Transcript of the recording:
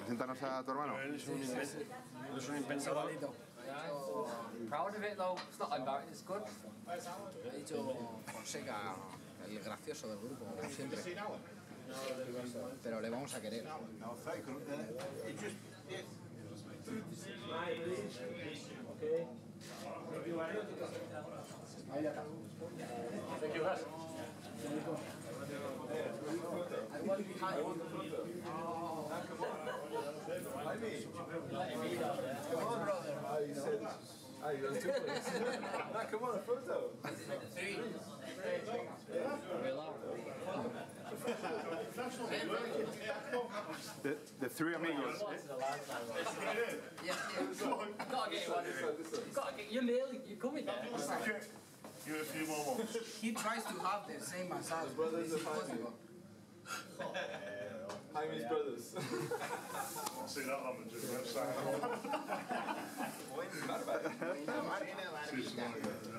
Preséntanos a tu hermano. Eres un impensador. Proud of it though. It's not embarrassing. It's good. He dicho Fonseca, el gracioso del grupo, como siempre. Pero le vamos a querer. Thank you, guys. Come on, brother. Hey, there's 2 minutes. Come on, a photo. The three amigos. Gotta get you one. You're nearly. You're coming there. Give it a few more ones. He tries to have the same as us, but Brothers it's are impossible. Jaime's brothers. I'll see that on the website. See some more.